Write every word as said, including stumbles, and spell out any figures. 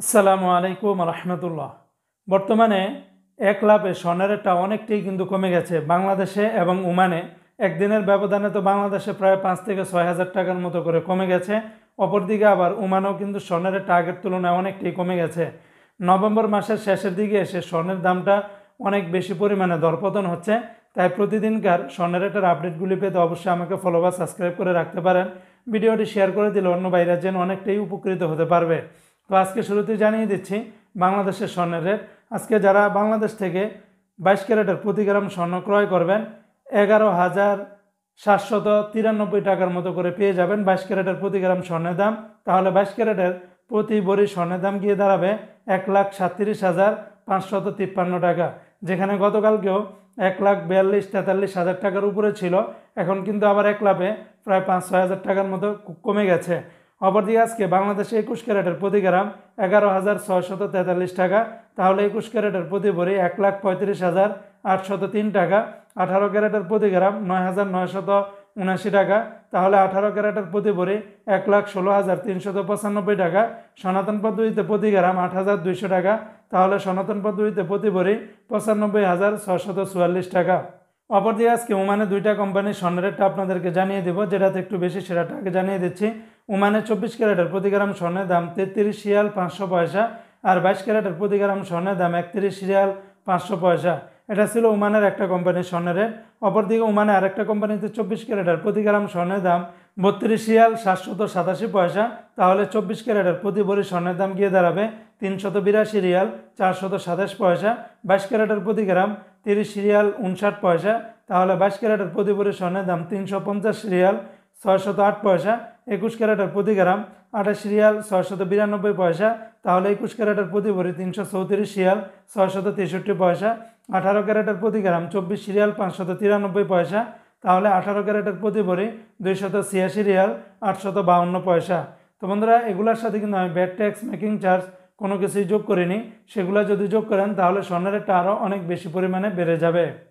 আসসালামু আলাইকুম রহমতুল্লাহ। বর্তমানে এক লাভে স্বর্ণের রেটটা অনেকটাই কিন্তু কমে গেছে বাংলাদেশে এবং ওমানে। একদিনের ব্যবধানে তো বাংলাদেশে প্রায় পাঁচ থেকে ছয় হাজার টাকার মতো করে কমে গেছে। অপরদিকে আবার ওমানেও কিন্তু স্বর্ণের রেটটা আগের তুলনায় অনেকটাই কমে গেছে। নভেম্বর মাসের শেষের দিকে এসে স্বর্ণের দামটা অনেক বেশি পরিমাণে দরপতন হচ্ছে। তাই প্রতিদিনকার স্বর্ণের রেটের আপডেটগুলি পেতে অবশ্যই আমাকে ফলো বা সাবস্ক্রাইব করে রাখতে পারেন। ভিডিওটি শেয়ার করে দিলে অন্য বাইরে যেন অনেকটাই উপকৃত হতে পারবে। তো আজকে শুরুতে জানিয়ে দিচ্ছি বাংলাদেশের স্বর্ণের রেট। আজকে যারা বাংলাদেশ থেকে বাইশ ক্যারেটের প্রতি গ্রাম স্বর্ণ ক্রয় করবেন এগারো হাজার সাতশত তিরানব্বই টাকার মতো করে পেয়ে যাবেন বাইশ ক্যারেটের প্রতি গ্রাম স্বর্ণের দাম। তাহলে বাইশ ক্যারেটের প্রতি ভরি স্বর্ণের দাম গিয়ে দাঁড়াবে এক লাখ সাতত্রিশ হাজার পাঁচশত তিপ্পান্ন টাকা, যেখানে গতকালকেও এক লাখ বিয়াল্লিশ তেতাল্লিশ হাজার টাকার উপরে ছিল। এখন কিন্তু আবার এক লাভে প্রায় পাঁচ ছয় হাজার টাকার মতো কমে গেছে। অপরদিকে আজকে বাংলাদেশে একুশ ক্যারেটের প্রতি গ্রাম এগারো হাজার ছয়শত তেতাল্লিশ টাকা। তাহলে একুশ ক্যারেটের প্রতি ভরি এক লাখ পঁয়ত্রিশ হাজার আটশত তিন টাকা। আঠারো ক্যারেটের প্রতি গ্রাম নয় হাজার নয়শত উনাশি টাকা। তাহলে আঠারো ক্যারেটের প্রতি ভরি এক লাখ ষোলো হাজার তিনশত পঁচানব্বই টাকা। সনাতন পদ্ধতিতে প্রতি গ্রাম আট হাজার দুইশো টাকা। তাহলে সনাতন পদ্ধতিতে প্রতি ভরি পঁচানব্বই হাজার ছয়শত চুয়াল্লিশ টাকা। অপরদিকে আজকে ওমানে দুইটা কোম্পানির স্বর্ণের রেটটা আপনাদেরকে জানিয়ে দেবো, যেটাতে একটু বেশি সেটাটা আগে জানিয়ে দিচ্ছি। ওমানে চব্বিশ ক্যারেটের প্রতি গ্রাম স্বর্ণের দাম তেত্রিশ রিয়াল পাঁচশো পয়সা, আর বাইশ ক্যারেটের প্রতি গ্রাম স্বর্ণের দাম একত্রিশ রিয়াল পাঁচশো পয়সা। এটা ছিল ওমানের একটা কোম্পানির স্বর্ণের রেট। অপরদিকে ওমানে আরেকটা কোম্পানিতে চব্বিশ ক্যারেটের প্রতি গ্রাম স্বর্ণের দাম বত্রিশ রিয়াল সাতশত সাতাশি পয়সা। তাহলে চব্বিশ ক্যারেটের প্রতি ভরি স্বর্ণের দাম গিয়ে দাঁড়াবে তিনশত বিরাশি রিয়াল চারশত সাতাশ পয়সা। বাইশ ক্যারেটের প্রতি গ্রাম তিরিশ রিয়াল উনষাট পয়সা। তাহলে বাইশ ক্যারেটের প্রতি ভরি স্বর্ণের দাম তিনশো পঞ্চাশ রিয়াল ছয়শত আট পয়সা। একুশ ক্যারেটের প্রতি গ্রাম আঠাশ রিয়াল ছয়শত বিরানব্বই পয়সা। তাহলে একুশ ক্যারেটের প্রতি ভরি তিনশো চৌত্রিশ রিয়াল ছয়শত তেষট্টি পয়সা। আঠারো ক্যারেটের প্রতি গ্রাম চব্বিশ রিয়াল পাঁচশত তিরানব্বই পয়সা। তাহলে আঠারো ক্যারেটের প্রতি ভরি দুইশত ছিয়াশি রিয়াল আটশত বাউন্ন পয়সা। তো বন্ধুরা, এগুলোর সাথে কিন্তু আমি ব্যাট ট্যাক্স মেকিং চার্জ কোনো কিছুই যোগ করিনি। সেগুলো যদি যোগ করেন তাহলে স্বর্ণের রেটটা আরও অনেক বেশি পরিমাণে বেড়ে যাবে।